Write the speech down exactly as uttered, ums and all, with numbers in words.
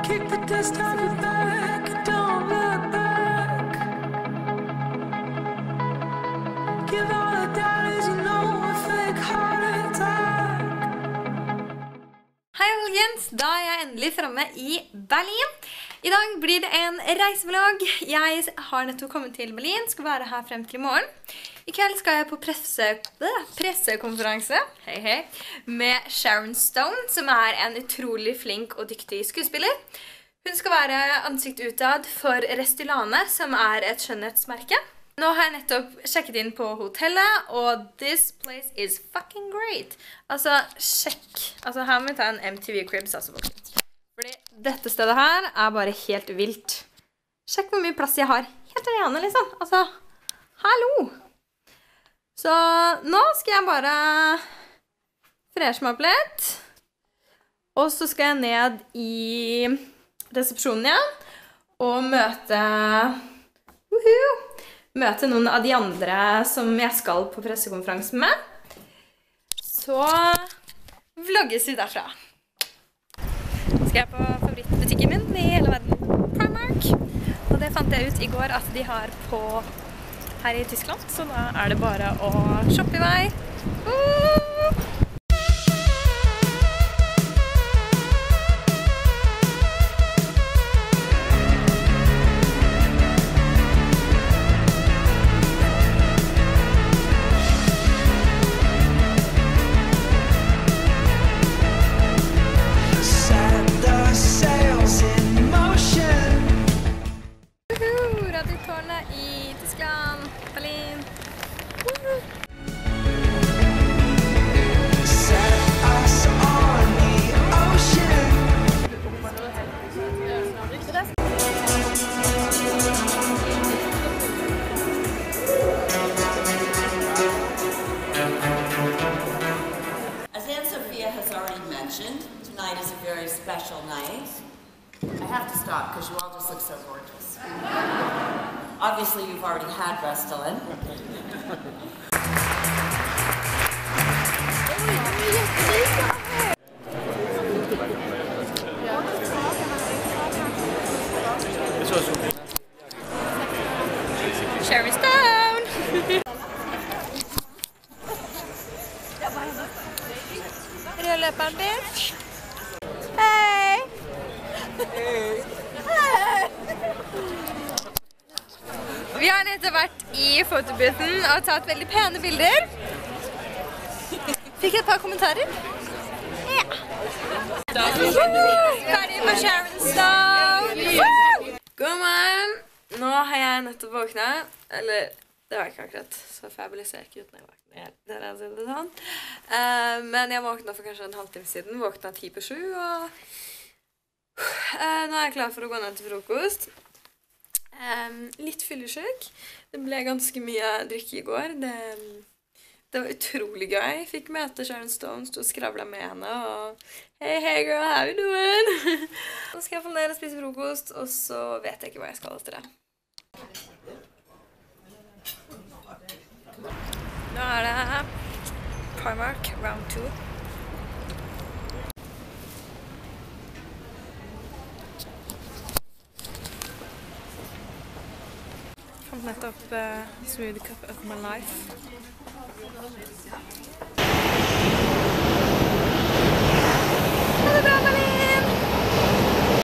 Kick the dust off your back, don't look back. Give all the dollars you know a fake heart attack. Hei folkens, da er jeg endelig fremme i Berlin. I dag blir det en reisevlogg. Jeg har nettopp kommet til Berlin, skal være her frem til i morgen. I kveld skal jeg på presse, pressekonferanse hei, hei, med Sharon Stone, som er en utrolig flink og dyktig skuespiller. Hun skal være ansikt utad for Restylane, som er et skjønnhetsmerke. Nå har jeg nettopp sjekket inn på hotellet, og this place is fucking great. Altså, sjekk. Altså, her må vi ta en M T V Cribs, altså, folkens. Fordi dette stedet her er bare helt vilt. Sjekk hvor mye plass jeg har. Helt alene, liksom. Altså, hallo! Så nå skal jeg bare freshe meg opp litt. Og så skal jeg ned i resepsjonen igjen og møte Woohoo! Møte noen av de andre som jeg skal på pressekonferansen med. Så vlogges vi derfra. Skal jeg på favorittbutikken min i hele verden, Primark. Og det fant jeg ut i går at de har på her i Tyskland, så da er det bare å shoppe i vei. Uh! I Tyskland, Berlin. Woo! As Anne-Sophia has already mentioned, tonight is a very special night. I have to stop because you all just look so gorgeous. Obviously, you've already had Restylane. Sharon Stone! Rødløperen, bitch. Hei! Hei! Vi har nettopp vært i fotobooten og tatt veldig pene bilder. Fikk et par kommentarer. Ja. Ferdig med Sharon Stone. God morgen. Nå har jeg nettopp våknet. Eller, det var ikke akkurat så fabulous jeg ikke ut når jeg våknet. Det er altså det sånn. Uh, men jeg våknet for kanskje en halvtime siden. Våknet ti på sju. Og uh, nå er jeg klar for å gå ned til frokost. Um, litt fyllesyk. Det ble ganske mye drikke i går. Det, det var utrolig gøy. Fikk møte Sharon Stone, stod og skravlet med henne og hey, hey girl, how you doing? Nå skal jeg få ned og spise frokost, og så vet jeg ikke hva jeg skal etter det. Nå er det Primark round two. Fant nettopp uh, smoothie cup of my life.